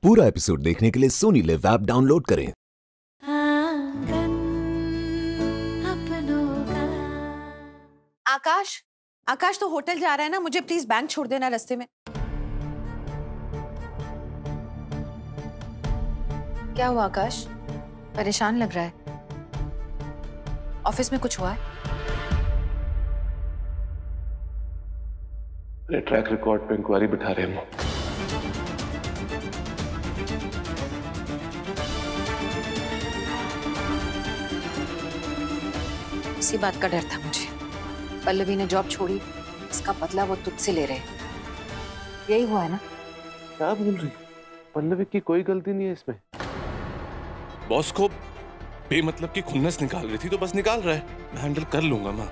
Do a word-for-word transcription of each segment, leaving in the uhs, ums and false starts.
पूरा एपिसोड देखने के लिए सोनी लिव ऐप डाउनलोड करें। आंगन अपनों का। आकाश, आकाश तो होटल जा रहा है ना, मुझे प्लीज बैंक छोड़ देना रास्ते में। क्या हुआ आकाश? परेशान लग रहा है। ऑफिस में कुछ हुआ है? ट्रैक रिकॉर्ड पे इंक्वायरी बिठा रहे हैं। इसी बात का डर था मुझे। पल्लवी ने जॉब छोड़ी, इसका बदला वो तुझसे ले रहे। यही हुआ है ना? क्या बोल रही? पल्लवी की कोई गलती नहीं है इसमें। बॉस को बेमतलब की खुन्नस निकाल रही थी तो बस निकाल रहा है, मैं हैंडल कर लूंगा माँ।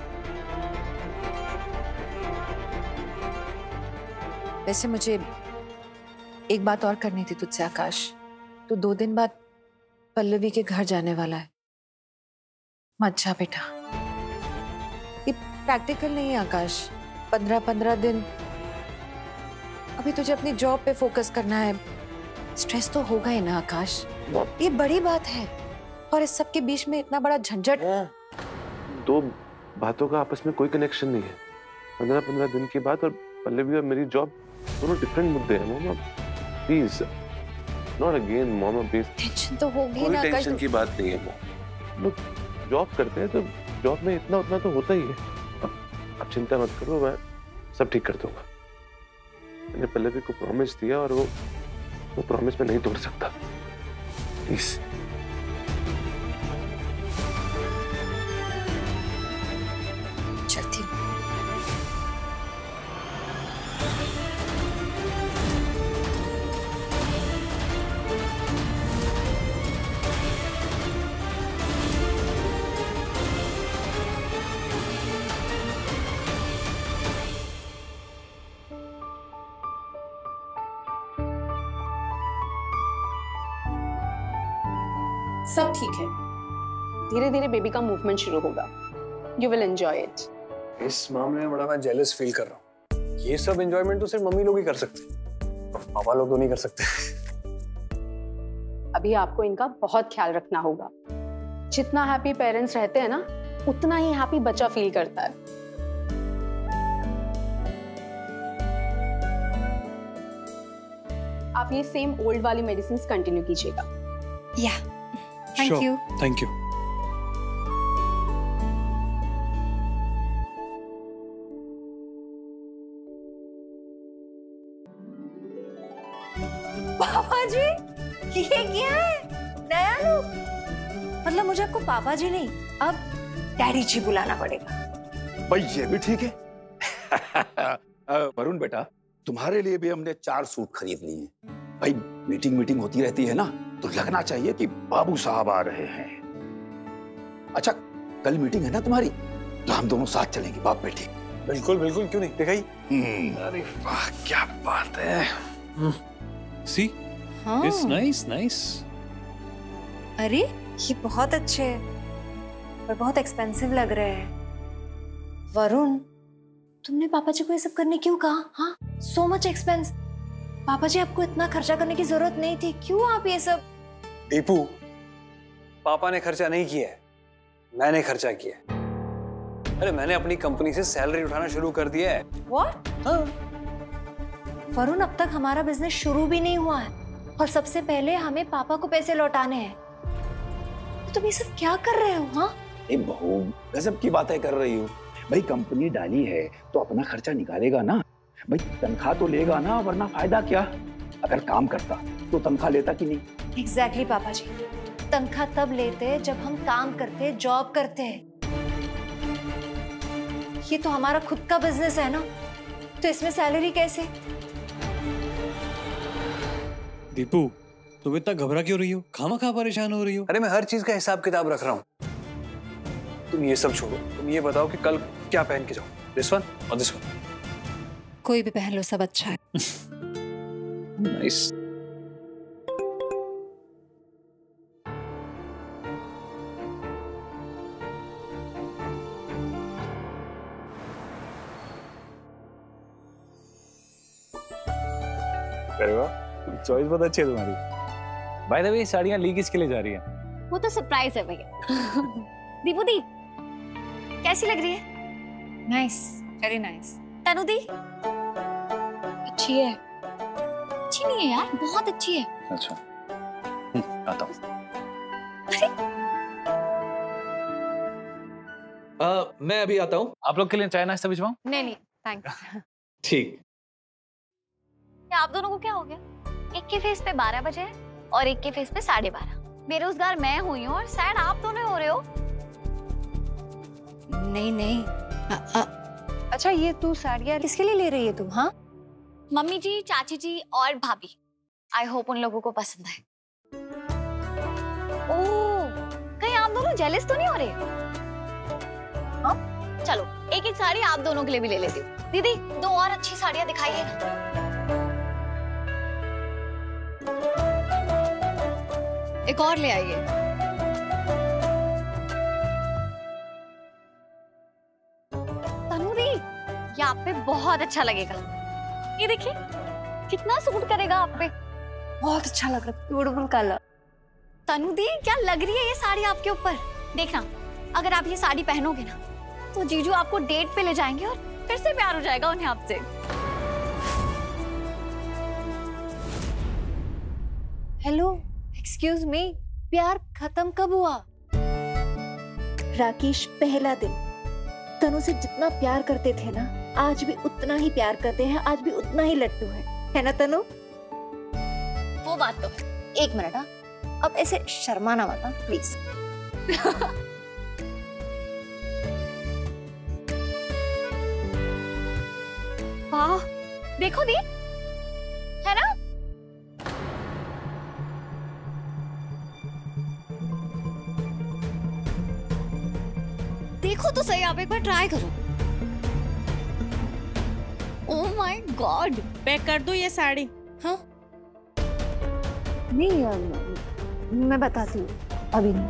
वैसे मुझे एक बात और करनी थी तुझसे आकाश। तू दो दिन बाद पल्लवी के घर जाने वाला है। मत जा बेटा, ये प्रैक्टिकल नहीं है आकाश। पंद्रह पंद्रह दिन अभी तुझे अपनी जॉब पे फोकस करना है। स्ट्रेस तो होगा ही ना आकाश, ये बड़ी बात है। और इस सब के बीच में इतना बड़ा झंझट। दो बातों का आपस में कोई कनेक्शन नहीं है। पंद्रह पंद्रह दिन की बात और पल्लवी और मेरी जॉब दोनों डिफरेंट मुद्दे हैं। मोमा प्लीज, नॉट अगेन मोमा प्लीज। टेंशन तो होगी ना। कोई टेंशन की बात नहीं है। लोग जॉब करते हैं तो जॉब में इतना उतना तो होता ही है। अब आप चिंता मत करो, मैं सब ठीक कर दूंगा। मैंने पल्लवी को प्रॉमिस दिया और वो वो प्रॉमिस में नहीं तोड़ सकता। प्लीज। चलती हूँ। सब ठीक है, धीरे धीरे बेबी का मूवमेंट शुरू होगा। You will enjoy it. इस मामले में बड़ा मैं जेलस फील कर रहा हूँ। ये सब एंजॉयमेंट तो सिर्फ मम्मी लोग ही कर सकते हैं, पापा लोग तो नहीं कर सकते। अभी आपको इनका बहुत ख्याल रखना होगा। जितना हैप्पी पेरेंट्स रहते हैं ना, उतना ही हैप्पी बच्चा फील करता है। आप ये सेम ओल्ड वाली मेडिसिन कंटिन्यू कीजिएगा। या थैंक यू। Thank you. पापा जी, ये क्या है? नया लुक। मतलब मुझे आपको पापा जी नहीं, अब डैडी जी बुलाना पड़ेगा। भाई ये भी ठीक है। वरुण बेटा, तुम्हारे लिए भी हमने चार सूट खरीद लिए हैं। भाई मीटिंग मीटिंग होती रहती है ना, तो लगना चाहिए कि बाबू साहब आ रहे हैं। अच्छा, कल मीटिंग है ना तुम्हारी, तो हम दोनों साथ चलेंगे बाप बेटी। बिल्कुल बिल्कुल, क्यों नहीं, दिखाई। अरे वाह, क्या बात है। See, it's nice nice. अरे ये बहुत अच्छे हैं पर बहुत एक्सपेंसिव लग रहे हैं। वरुण, तुमने पापा जी को ये सब करने क्यों कहा? हाँ, सो मच एक्सपेंस। पापा जी, आपको इतना खर्चा करने की जरूरत नहीं थी, क्यों आप ये सब? दीपू, पापा ने खर्चा नहीं किया है, मैंने खर्चा किया है। अरे मैंने अपनी कंपनी से सैलरी उठाना शुरू कर दिया है। What? हाँ। वरुण, अब तक हमारा बिजनेस शुरू भी नहीं हुआ है और सबसे पहले हमें पापा को पैसे लौटाने हैं। तो तुम ये सब क्या कर रहे हो? हाँ, ए बहू, गजब की बातें कर रही हो। भाई कंपनी डाली है तो अपना खर्चा निकालेगा ना। भाई तनख्वाह तो लेगा ना, वरना फायदा क्या? अगर काम करता तो तनख्वाह लेता कि नहीं? एग्जैक्टली पापा जी, तनख्वाह तब लेते जब हम काम करते, जॉब करते। ये तो हमारा खुद का बिजनेस है ना, तो इसमें सैलरी कैसे? दीपू, तुम इतना घबरा क्यों रही हो? खामखा परेशान हो रही हो? अरे मैं हर चीज का हिसाब किताब रख रहा हूँ। तुम ये सब छोड़ो, तुम ये बताओ कि कल क्या पहन के जाओ? दिस वन और दिस वन? कोई भी पहन लो, सब अच्छा है। नाइस। अरे वाह, चॉइस बहुत अच्छी है तुम्हारी। बाय द वे साड़ियाँ ली किसके लिए जा रही है? वो तो सरप्राइज है भैया। दीपू दी कैसी लग रही है? Nice, very nice. Tanu di अच्छी है। अच्छी नहीं है यार, बहुत अच्छी है। अच्छा आता हूँ। uh, मैं अभी आता हूँ। आप लोग के लिए चाय नाश्ता भिजवाऊं? नहीं नहीं थैंक्स। ठीक। क्या आप दोनों को क्या हो गया? एक के फेस पे बारह बजे है और एक के फेस पे साढ़े बारह। बेरोजगार मैं हुई हूँ और सैड आप दोनों हो रहे हो। नहीं नहीं आ, आ, अच्छा ये तू साड़ियाँ किसके लिए ले रही है तुम? हाँ मम्मी जी, चाची जी और भाभी। आई होप उन लोगों को पसंद है। ओह कहीं आप दोनों जेलस तो नहीं हो रहे? हाँ चलो एक एक साड़ी आप दोनों के लिए भी ले लेती हूँ। दीदी दो और अच्छी साड़ियाँ दिखाइए ना। एक और ले आइए। तनु दी ये आप पे बहुत अच्छा लगेगा। ये देखिए कितना सूट करेगा आप पे। बहुत अच्छा लग रहा है, ब्यूटीफुल कलर। तनु दी क्या लग रही है ये साड़ी आपके ऊपर? देखना अगर आप ये साड़ी पहनोगे ना तो जीजू आपको डेट पे ले जाएंगे और फिर से प्यार हो जाएगा उन्हें आपसे। हेलो एक्सक्यूज मी, प्यार खत्म कब हुआ? राकेश पहला दिन तनु से जितना प्यार करते थे ना, आज भी उतना ही प्यार करते हैं, आज भी उतना ही लट्टू है, है ना तनु? वो बात तो है। एक मिनट हाँ, अब ऐसे शर्माना मत प्लीज। वाह देखो दी, है ना? देखो तो सही, आप एक बार ट्राई करो। ओह माय गॉड, पैक कर दूं ये साड़ी? हाँ नहीं मैं बताती हूँ, अभी नहीं।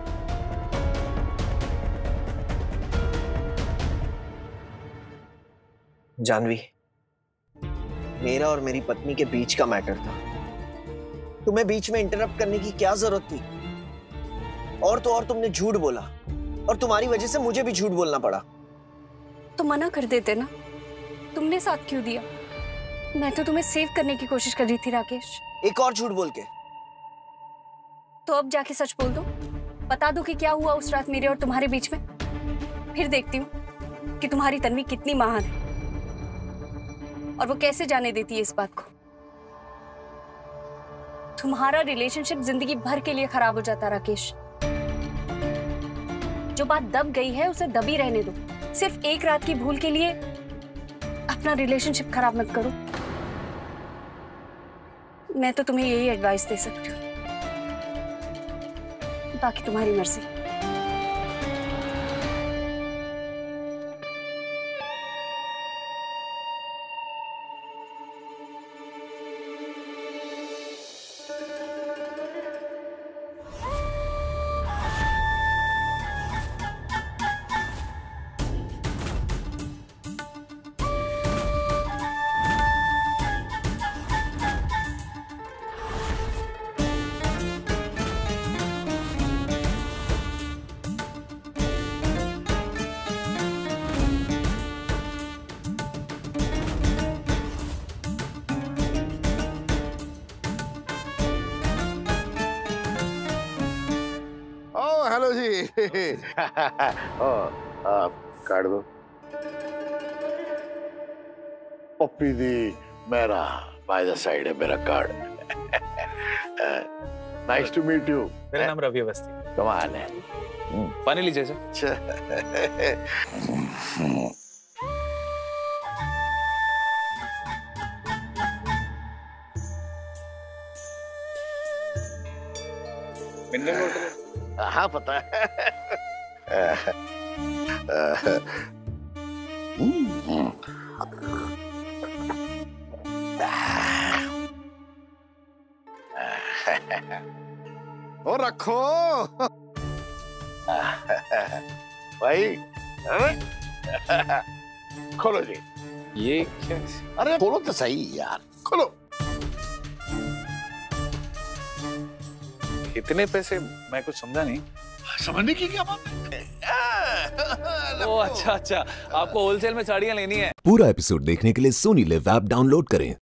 जानवी, मेरा और मेरी पत्नी के बीच का मैटर था, तुम्हें बीच में इंटरप्ट करने की क्या जरूरत थी? और तो और तुमने झूठ बोला और तुम्हारी वजह से मुझे भी झूठ बोलना पड़ा। तो मना कर देते ना, तुमने साथ क्यों दिया? मैं तो तुम्हें सेव करने की कोशिश कर रही थी राकेश। एक और झूठ बोल के। तो अब जाके सच बोल दो, बता दो कि क्या हुआ उस रात मेरे और तुम्हारे बीच में। फिर देखती हूँ कि तुम्हारी तन्वी कितनी महान है और वो कैसे जाने देती है इस बात को। तुम्हारा रिलेशनशिप जिंदगी भर के लिए खराब हो जाता राकेश। जो बात दब गई है उसे दबी रहने दो। सिर्फ एक रात की भूल के लिए अपना रिलेशनशिप खराब मत करो। मैं तो तुम्हें यही एडवाइस दे सकती हूँ, बाकी तुम्हारी मर्जी। हेलो जी। ओ, आप काट दो। पप्पी दी मेरा बाय द साइड है मेरा card. Nice to meet you. मेरा नाम रवि अवस्थी। कमाल है। पानी लीजिए सर। Mineral water. हाँ पता है। ओ रखो भाई। खोलो जी। ये क्या? अरे खोलो तो सही यार, खोलो। इतने पैसे? मैं कुछ समझा नहीं। समझने की क्या बात है? ओ अच्छा अच्छा, आपको होलसेल में साड़ियाँ लेनी है। पूरा एपिसोड देखने के लिए सोनी लिव ऐप डाउनलोड करें